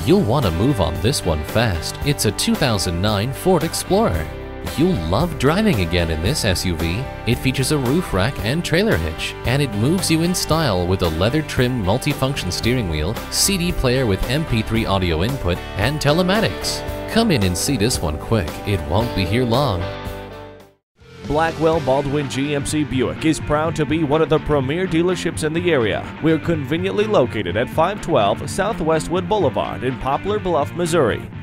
You'll want to move on this one fast. It's a 2009 Ford Explorer. You'll love driving again in this SUV. It features a roof rack and trailer hitch, and it moves you in style with a leather-trimmed multifunction steering wheel, CD player with MP3 audio input, and telematics. Come in and see this one quick. It won't be here long. Blackwell Baldwin GMC Buick is proud to be one of the premier dealerships in the area. We're conveniently located at 512 South Westwood Boulevard in Poplar Bluff, Missouri.